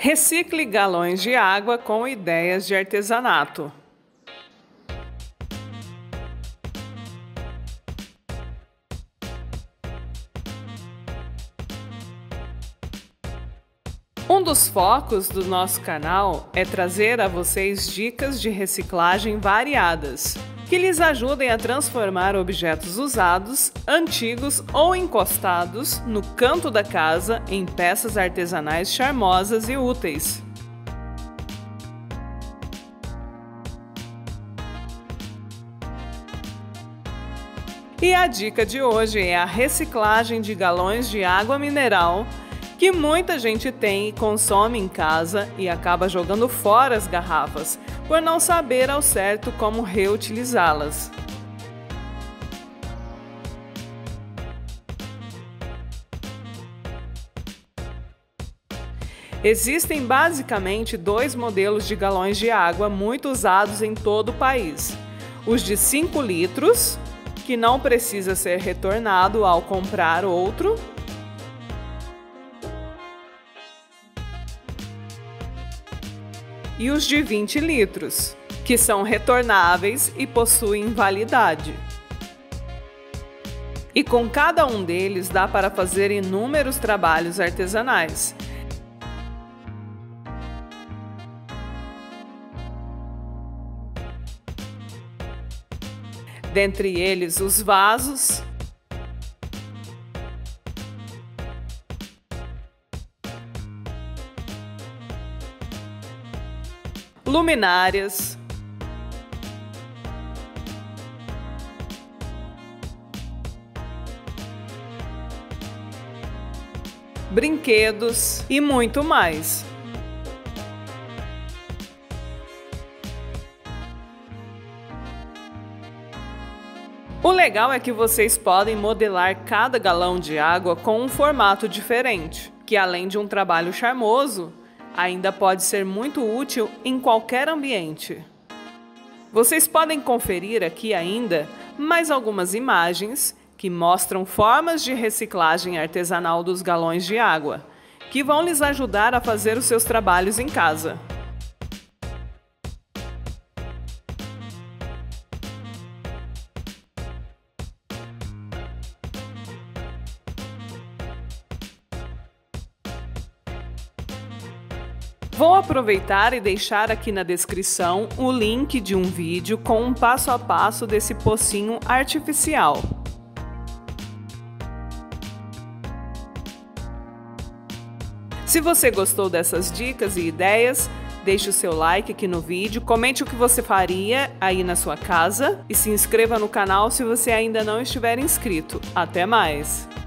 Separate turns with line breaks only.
Recicle galões de água com ideias de artesanato. Um dos focos do nosso canal é trazer a vocês dicas de reciclagem variadas, que lhes ajudem a transformar objetos usados, antigos ou encostados no canto da casa em peças artesanais charmosas e úteis. E a dica de hoje é a reciclagem de galões de água mineral que muita gente tem e consome em casa e acaba jogando fora as garrafas, por não saber ao certo como reutilizá-las. Existem basicamente dois modelos de galões de água muito usados em todo o país. Os de 5 litros, que não precisa ser retornado ao comprar outro, e os de 20 litros, que são retornáveis e possuem validade. E com cada um deles dá para fazer inúmeros trabalhos artesanais. Dentre eles, os vasos, luminárias, brinquedos e muito mais. O legal é que vocês podem modelar cada galão de água com um formato diferente, que além de um trabalho charmoso, ainda pode ser muito útil em qualquer ambiente. Vocês podem conferir aqui ainda mais algumas imagens que mostram formas de reciclagem artesanal dos galões de água, que vão lhes ajudar a fazer os seus trabalhos em casa. Vou aproveitar e deixar aqui na descrição o link de um vídeo com um passo a passo desse pocinho artificial. Se você gostou dessas dicas e ideias, deixe o seu like aqui no vídeo, comente o que você faria aí na sua casa e se inscreva no canal se você ainda não estiver inscrito. Até mais!